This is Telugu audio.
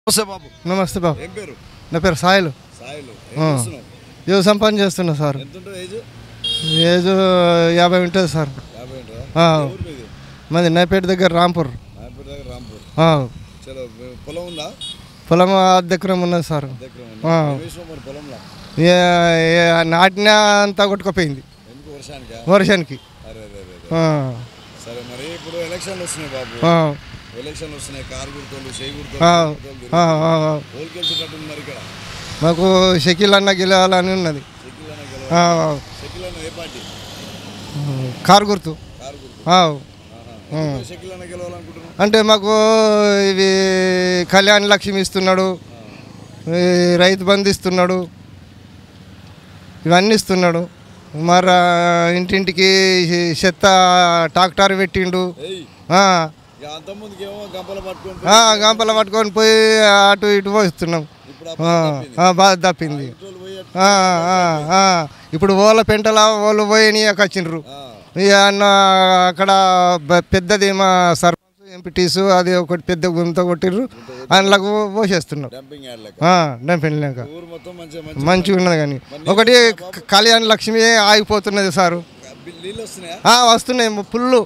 నమస్తే బాబు. నమస్తే బాబు. ఏం పేరు? నా పేరు సాయిలు. సాయిలు. వ్యవసాయం పని చేస్తున్నా సార్. ఎంత ఉంటుంది ఏజ్? ఏజ్ 50 ఉంటుంది సార్. 50 ఉంటుందా? ఊరు మీది? మాది నైపేట దగ్గర రాంపూర్. నాయపేట దగ్గర రాంపూర్. చలో, పొలం ఉందా? పొలం దగ్గర ఉన్నది సార్. దగ్గర ఉందా? ఏం వేసినావు మరి పొలంలో? నాటిన అంతా కొట్టుకుపోయింది ఎందుకు? వర్షానికా? వర్షానికి. అరే అరే అరే. సరే, మరి ఇప్పుడు ఎలక్షన్లు వస్తున్నాయి బాబు. ఎలక్షన్లు వస్తున్నాయి. కారు గుర్తోళ్ళు, చేయి గుర్తోళ్ళు ఓల్ గెలిచేటట్టుంది మరి ఇక్కడ. మాకు షకీల్ అన్న గెలవాలని ఉన్నది. షకీల్ అన్న గెలవాలి. షకీల్ అన్న ఏ పార్టీ? కారు గుర్తు. కారు గుర్తు. షకీల్ అన్న గెలవాలనుకుంటున్నాం అంటే మాకు ఇవి కళ్యాణ లక్ష్మి ఇస్తున్నాడు, రైతు బంధు ఇస్తున్నాడు, ఇవన్నీ ఇస్తున్నాడు. మరి ఇంటింటికి చెత్త ట్రాక్టర్ పెట్టిండు. గంపలు పట్టుకొని పోయి అటు ఇటు పోస్తున్నాం. బాధ తప్పింది. ఇప్పుడు ఓళ్ళ పెంటల వాళ్ళు పోయి వచ్చిండ్రు. అన్న అక్కడ పెద్దది మా సర్పంచ్ ఎంపీటీసు అది ఒకటి పెద్ద గుంత కొట్టిర్రు, అందులోకి పోసేస్తున్నాం. డంపింగ్ లేక మంచిగా ఉన్నది. కానీ ఒకటి కళ్యాణ లక్ష్మి ఆగిపోతున్నది సారు. వస్తున్నాయి పుల్లు.